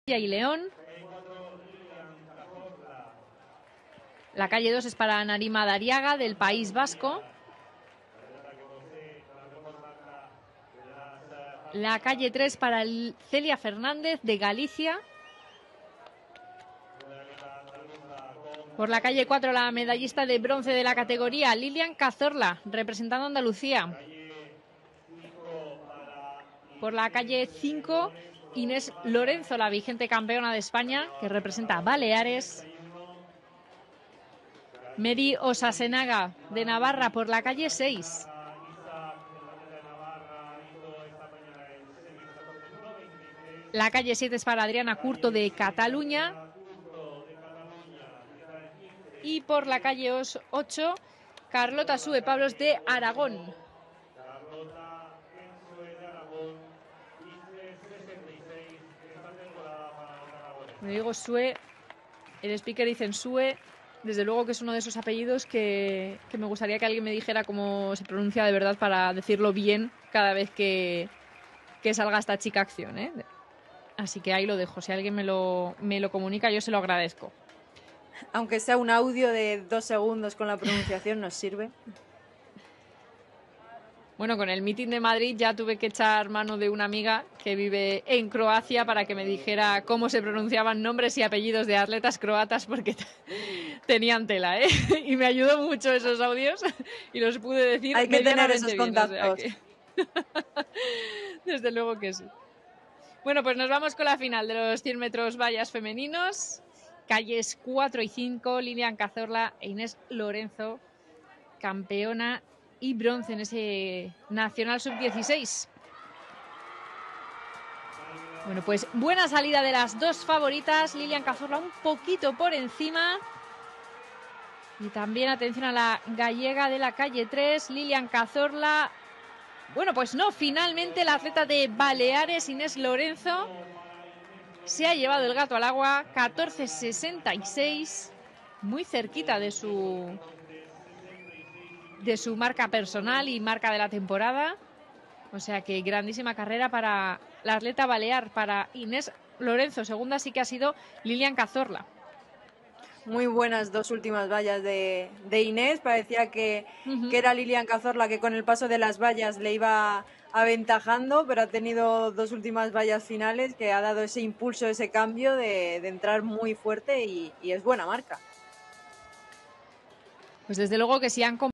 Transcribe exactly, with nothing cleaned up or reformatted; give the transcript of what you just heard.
y León. La calle dos es para Narima Dariaga, del País Vasco. La calle tres para Celia Fernández, de Galicia. Por la calle cuatro, la medallista de bronce de la categoría, Lilian Cazorla, representando a Andalucía. Por la calle cinco, Inés Lorenzo, la vigente campeona de España, que representa a Baleares. Mary Osasenaga, de Navarra, por la calle seis. La calle siete es para Adriana Curto, de Cataluña. Y por la calle ocho, Carlota Sue Pablos, de Aragón. Me digo Sue, el speaker dice Sue, desde luego que es uno de esos apellidos que, que me gustaría que alguien me dijera cómo se pronuncia de verdad para decirlo bien cada vez que, que salga esta chica acción, ¿eh? Así que ahí lo dejo, si alguien me lo, me lo comunica yo se lo agradezco. Aunque sea un audio de dos segundos con la pronunciación, nos sirve. Bueno, con el meeting de Madrid ya tuve que echar mano de una amiga que vive en Croacia para que me dijera cómo se pronunciaban nombres y apellidos de atletas croatas, porque tenían tela, ¿eh? Y me ayudó mucho esos audios y los pude decir. Hay que tener esos bien, contactos. O sea que... Desde luego que sí. Bueno, pues nos vamos con la final de los cien metros vallas femeninos. Calles cuatro y cinco, Lilian Cazorla e Inés Lorenzo, campeona y bronce en ese Nacional sub dieciséis. Bueno, pues buena salida de las dos favoritas. Lilian Cazorla un poquito por encima. Y también atención a la gallega de la calle tres, Lilian Cazorla. Bueno, pues no, finalmente la atleta de Baleares, Inés Lorenzo, se ha llevado el gato al agua, catorce sesenta y seis, muy cerquita de su... de su marca personal y marca de la temporada. O sea que grandísima carrera para la atleta balear, para Inés Lorenzo. Segunda sí que ha sido Lilian Cazorla. Muy buenas dos últimas vallas de, de Inés. Parecía que, uh-huh. que era Lilian Cazorla que con el paso de las vallas le iba aventajando, pero ha tenido dos últimas vallas finales que ha dado ese impulso, ese cambio de, de entrar muy fuerte y, y es buena marca. Pues desde luego que sí han